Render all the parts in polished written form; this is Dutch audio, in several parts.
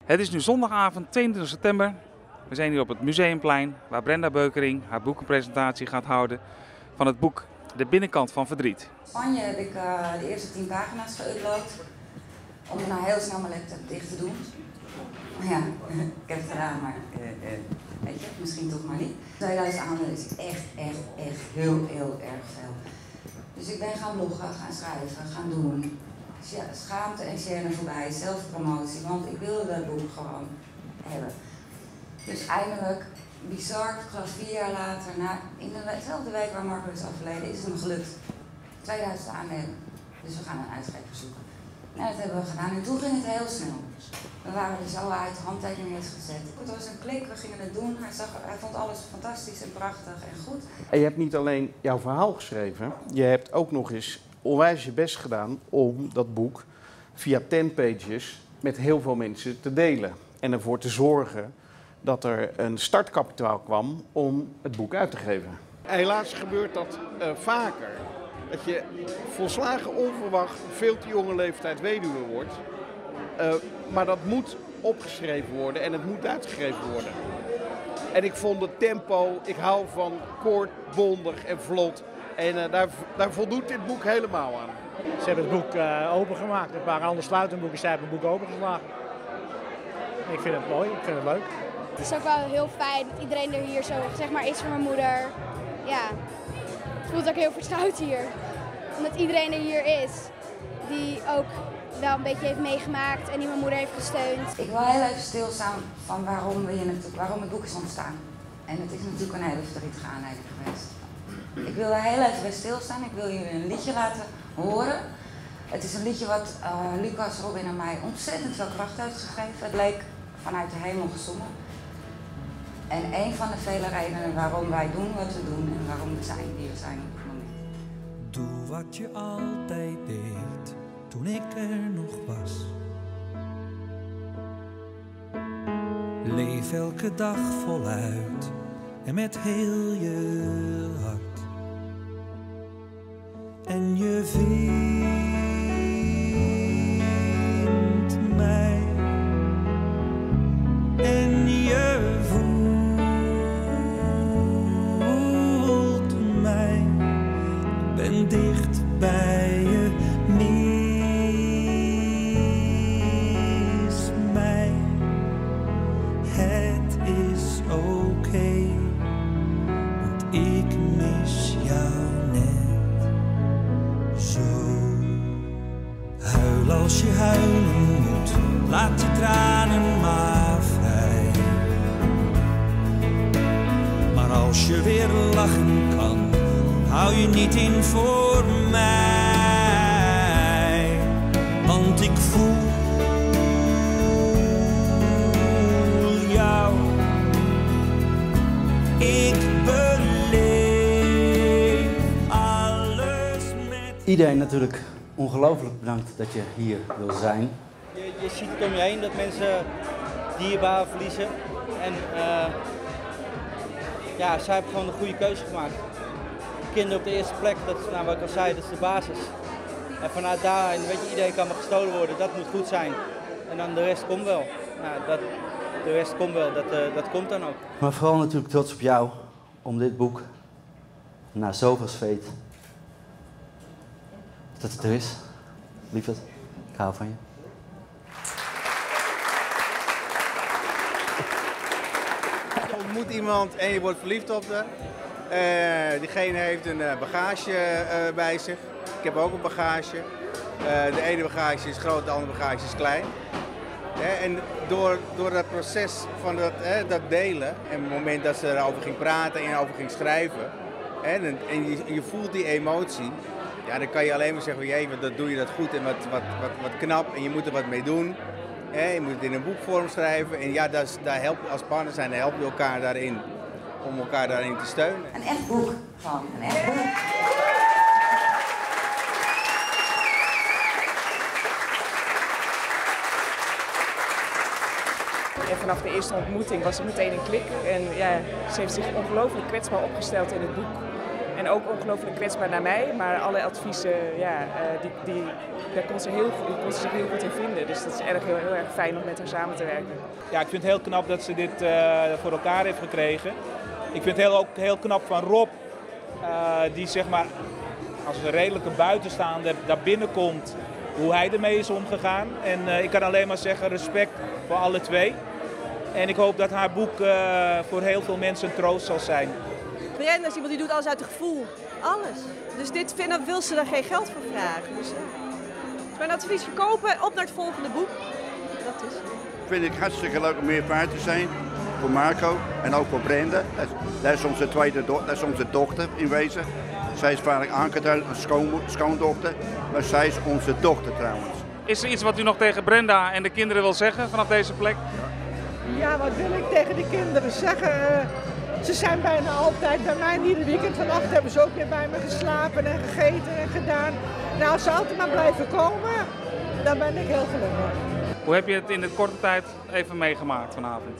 Het is nu zondagavond 22 september. We zijn hier op het Museumplein waar Brenda Beukering haar boekenpresentatie gaat houden van het boek De Binnenkant van Verdriet. In Spanje heb ik de eerste 10 pagina's geüpload om het nou heel snel mijn laptop dicht te doen. Ja, ik heb het gedaan, maar weet je, misschien toch maar niet. 2000 aanmeldingen is echt heel erg veel. Dus ik ben gaan bloggen, gaan schrijven, gaan doen. Schaamte en share voorbij, zelfpromotie, want ik wilde dat boek gewoon hebben. Dus eindelijk, bizar, ik geloof 4 jaar later, in dezelfde week waar Marco is overleden, is het me gelukt. 2000 aanmeldingen. Dus we gaan een uitgever zoeken. En dat hebben we gedaan en toen ging het heel snel. We waren er zo uit, handtekeningen is gezet. Het was een klik, we gingen het doen. Hij vond alles fantastisch en prachtig en goed. En je hebt niet alleen jouw verhaal geschreven, je hebt ook nog eens onwijs je best gedaan om dat boek via 10 pages met heel veel mensen te delen. En ervoor te zorgen dat er een startkapitaal kwam om het boek uit te geven. Helaas gebeurt dat vaker. Dat je volslagen onverwacht veel te jonge leeftijd weduwe wordt. Maar dat moet opgeschreven worden en het moet uitgegeven worden. En ik vond het tempo, ik hou van kort, bondig en vlot. En daar voldoet dit boek helemaal aan. Ze hebben het boek opengemaakt. Het waren andere sluitenboeken, zij hebben het boek opengeslagen. Ik vind het mooi, ik vind het leuk. Het is ook wel heel fijn dat iedereen er hier zo zeg maar is voor mijn moeder. Ja, het voelt ook heel vertrouwd hier. Omdat iedereen er hier is die ook wel een beetje heeft meegemaakt en die mijn moeder heeft gesteund. Ik wil heel even stilstaan van waarom het boek is ontstaan. En het is natuurlijk een hele verdrietige aanleiding geweest. Ik wil daar heel even bij stilstaan. Ik wil jullie een liedje laten horen. Het is een liedje wat Lucas, Robin en mij ontzettend veel kracht heeft gegeven. Het leek vanuit de hemel gezongen. En een van de vele redenen waarom wij doen wat we doen en waarom we zijn wie we zijn op het moment. Doe wat je altijd deed toen ik er nog was. Leef elke dag voluit en met heel je hart. En je vindt mij en je voelt mij. Ik ben dicht bij je, mis mij. Het is oké, want ik mis jou net zo. Huil als je huilen moet, laat je tranen maar vrij. Maar als je weer lachen kan, hou je niet in voor mij. Want ik voel jou, ik beleef alles met. Iedereen natuurlijk ongelooflijk bedankt dat je hier wil zijn. Je ziet het om je heen dat mensen dierbaren verliezen. En ja, zij hebben gewoon een goede keuze gemaakt. Kinderen op de eerste plek, dat is nou wat ik al zei, dat is de basis. En vanuit daar, weet je, iedereen kan maar gestolen worden, dat moet goed zijn. En dan de rest komt wel. Nou, de rest komt wel, dat komt dan ook. Maar vooral natuurlijk trots op jou om dit boek, na zoveel zweet, dat het er is. Lieverd, ik hou van je. Je ontmoet iemand en je wordt verliefd op haar. Diegene heeft een bagage bij zich. Ik heb ook een bagage. De ene bagage is groot, de andere bagage is klein. En door dat proces van dat delen, en op het moment dat ze erover ging praten en over ging schrijven, en je voelt die emotie, ja, dan kan je alleen maar zeggen, jee, dat doe je dat goed en wat knap en je moet er wat mee doen. Je moet het in een boekvorm schrijven en ja, daar help je als partner zijn, dan help je elkaar daarin, om elkaar daarin te steunen. Een echt boek van, een echt boek. En vanaf de eerste ontmoeting was het meteen een klik. En ja, ze heeft zich ongelooflijk kwetsbaar opgesteld in het boek. En En ook ongelooflijk kwetsbaar naar mij, maar alle adviezen, daar kon ze zich heel goed in vinden. Dus dat is heel erg fijn om met haar samen te werken. Ja, ik vind het heel knap dat ze dit voor elkaar heeft gekregen. Ik vind het ook heel knap van Rob, die zeg maar als een redelijke buitenstaander daar binnenkomt, hoe hij ermee is omgegaan. En ik kan alleen maar zeggen respect voor alle twee. En ik hoop dat haar boek voor heel veel mensen een troost zal zijn. Brenda is iemand die doet alles uit het gevoel. Alles. Dus dit wil ze daar geen geld voor vragen. Dus mijn advies verkopen, op naar het volgende boek. Dat is het. Vind ik hartstikke leuk om meer vaart te zijn. Voor Marco en ook voor Brenda. Dat is onze dochter in wezen. Zij is vaak Anke, een schoondochter. Maar zij is onze dochter trouwens. Is er iets wat u nog tegen Brenda en de kinderen wil zeggen vanaf deze plek? Ja, wat wil ik tegen de kinderen zeggen? Ze zijn bijna altijd bij mij. Ieder weekend vannacht hebben ze ook weer bij me geslapen en gegeten en gedaan. Nou, als ze altijd maar blijven komen, dan ben ik heel gelukkig. Hoe heb je het in de korte tijd even meegemaakt vanavond?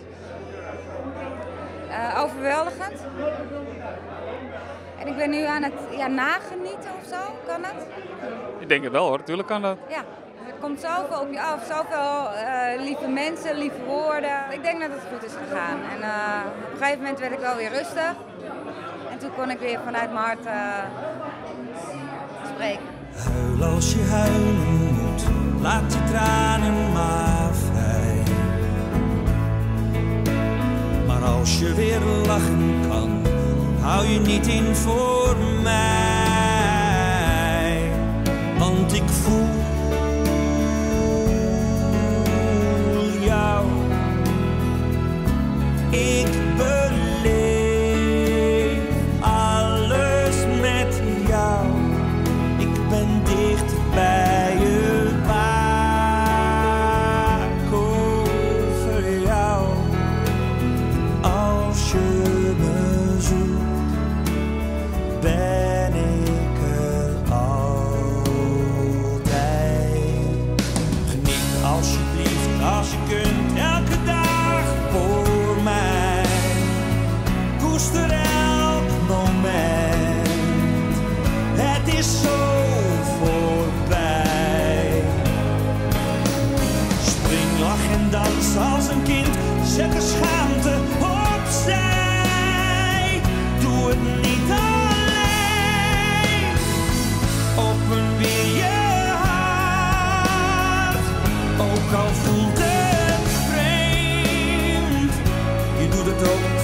Overweldigend. En ik ben nu aan het nagenieten of zo, kan het? Ik denk het wel hoor, natuurlijk kan dat. Ja, er komt zoveel op je af, zoveel lieve mensen, lieve woorden. Ik denk dat het goed is gegaan. En op een gegeven moment werd ik wel weer rustig. En toen kon ik weer vanuit mijn hart spreken. Huil als je huilen moet, laat je tranen maar vrij. Maar als je weer lachen kan, hou je niet in voor mij. Want ik voel jou. Ik beleef alles met jou. Ik ben dicht bij je, waak over jou. Als je me zoekt, ben ik er altijd. Geniet alsjeblieft als je kunt, elke dag voor mij. Koester elk moment, het is zo voorbij. Spring, lach en dans als een kind, zet de schaamte opzij. Doe het niet alleen, open weer je hart. Ook al voelt het vreemd, je doet het ook